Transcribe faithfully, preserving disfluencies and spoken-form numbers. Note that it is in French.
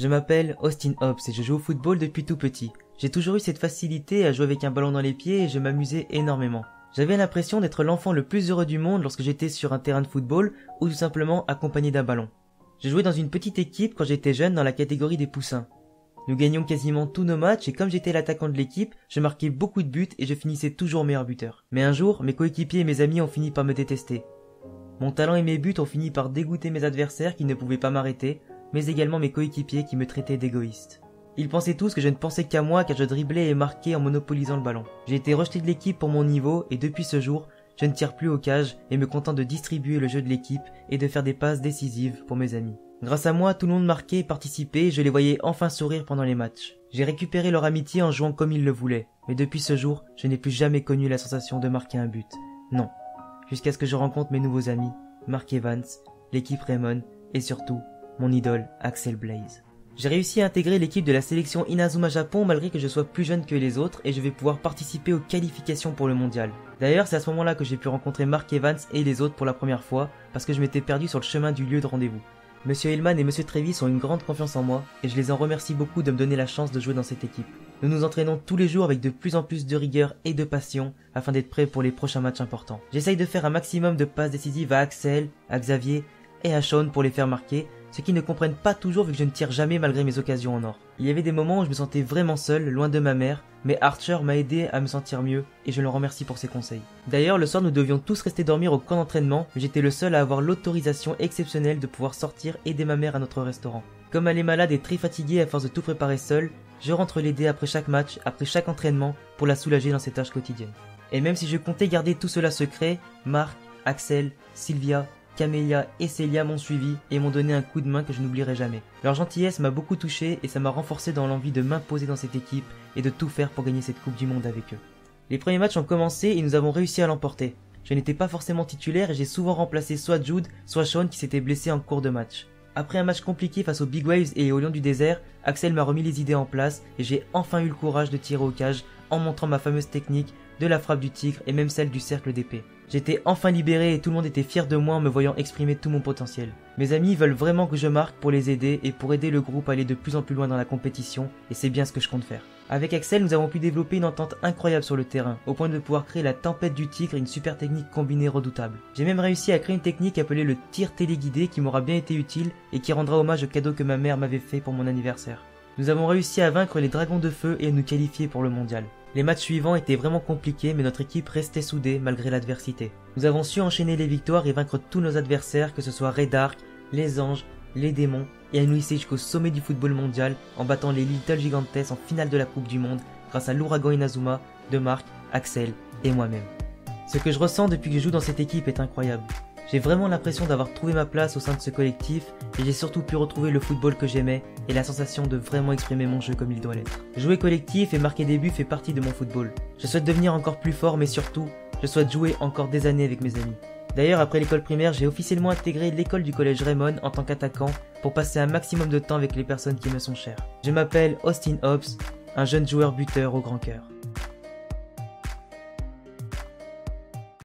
Je m'appelle Austin Hobbs et je joue au football depuis tout petit. J'ai toujours eu cette facilité à jouer avec un ballon dans les pieds et je m'amusais énormément. J'avais l'impression d'être l'enfant le plus heureux du monde lorsque j'étais sur un terrain de football ou tout simplement accompagné d'un ballon. Je jouais dans une petite équipe quand j'étais jeune dans la catégorie des poussins. Nous gagnions quasiment tous nos matchs et comme j'étais l'attaquant de l'équipe, je marquais beaucoup de buts et je finissais toujours meilleur buteur. Mais un jour, mes coéquipiers et mes amis ont fini par me détester. Mon talent et mes buts ont fini par dégoûter mes adversaires qui ne pouvaient pas m'arrêter, mais également mes coéquipiers qui me traitaient d'égoïste. Ils pensaient tous que je ne pensais qu'à moi car je driblais et marquais en monopolisant le ballon. J'ai été rejeté de l'équipe pour mon niveau et depuis ce jour, je ne tire plus aux cages et me contente de distribuer le jeu de l'équipe et de faire des passes décisives pour mes amis. Grâce à moi, tout le monde marquait et participait et je les voyais enfin sourire pendant les matchs. J'ai récupéré leur amitié en jouant comme ils le voulaient, mais depuis ce jour, je n'ai plus jamais connu la sensation de marquer un but. Non. Jusqu'à ce que je rencontre mes nouveaux amis, Mark Evans, l'équipe Raymond et surtout, mon idole Axel Blaze. J'ai réussi à intégrer l'équipe de la sélection Inazuma Japon malgré que je sois plus jeune que les autres et je vais pouvoir participer aux qualifications pour le mondial. D'ailleurs, c'est à ce moment-là que j'ai pu rencontrer Mark Evans et les autres pour la première fois parce que je m'étais perdu sur le chemin du lieu de rendez-vous. Monsieur Hillman et Monsieur Trevis ont une grande confiance en moi et je les en remercie beaucoup de me donner la chance de jouer dans cette équipe. Nous nous entraînons tous les jours avec de plus en plus de rigueur et de passion afin d'être prêts pour les prochains matchs importants. J'essaye de faire un maximum de passes décisives à Axel, à Xavier et à Sean pour les faire marquer, ce qu'ils ne comprennent pas toujours vu que je ne tire jamais malgré mes occasions en or. Il y avait des moments où je me sentais vraiment seul, loin de ma mère, mais Archer m'a aidé à me sentir mieux et je le remercie pour ses conseils. D'ailleurs, le soir nous devions tous rester dormir au camp d'entraînement, mais j'étais le seul à avoir l'autorisation exceptionnelle de pouvoir sortir aider ma mère à notre restaurant. Comme elle est malade et très fatiguée à force de tout préparer seule, je rentre l'aider après chaque match, après chaque entraînement, pour la soulager dans ses tâches quotidiennes. Et même si je comptais garder tout cela secret, Marc, Axel, Sylvia, Camélia et Célia m'ont suivi et m'ont donné un coup de main que je n'oublierai jamais. Leur gentillesse m'a beaucoup touché et ça m'a renforcé dans l'envie de m'imposer dans cette équipe et de tout faire pour gagner cette Coupe du Monde avec eux. Les premiers matchs ont commencé et nous avons réussi à l'emporter. Je n'étais pas forcément titulaire et j'ai souvent remplacé soit Jude, soit Sean qui s'était blessé en cours de match. Après un match compliqué face aux Big Waves et aux Lions du désert, Axel m'a remis les idées en place et j'ai enfin eu le courage de tirer aux cages en montrant ma fameuse technique de la frappe du tigre et même celle du cercle d'épée. J'étais enfin libéré et tout le monde était fier de moi en me voyant exprimer tout mon potentiel. Mes amis veulent vraiment que je marque pour les aider et pour aider le groupe à aller de plus en plus loin dans la compétition et c'est bien ce que je compte faire. Avec Axel, nous avons pu développer une entente incroyable sur le terrain, au point de pouvoir créer la tempête du tigre et une super technique combinée redoutable. J'ai même réussi à créer une technique appelée le tir téléguidé qui m'aura bien été utile et qui rendra hommage au cadeau que ma mère m'avait fait pour mon anniversaire. Nous avons réussi à vaincre les dragons de feu et à nous qualifier pour le mondial. Les matchs suivants étaient vraiment compliqués mais notre équipe restait soudée malgré l'adversité. Nous avons su enchaîner les victoires et vaincre tous nos adversaires que ce soit Red Ark, les Anges, les Démons et à nous hisser jusqu'au sommet du football mondial en battant les Little Gigantes en finale de la Coupe du Monde grâce à l'ouragan Inazuma, de Marc, Axel et moi-même. Ce que je ressens depuis que je joue dans cette équipe est incroyable. J'ai vraiment l'impression d'avoir trouvé ma place au sein de ce collectif et j'ai surtout pu retrouver le football que j'aimais et la sensation de vraiment exprimer mon jeu comme il doit l'être. Jouer collectif et marquer des buts fait partie de mon football. Je souhaite devenir encore plus fort mais surtout, je souhaite jouer encore des années avec mes amis. D'ailleurs, après l'école primaire, j'ai officiellement intégré l'école du collège Raymond en tant qu'attaquant pour passer un maximum de temps avec les personnes qui me sont chères. Je m'appelle Austin Hobbs, un jeune joueur buteur au grand cœur.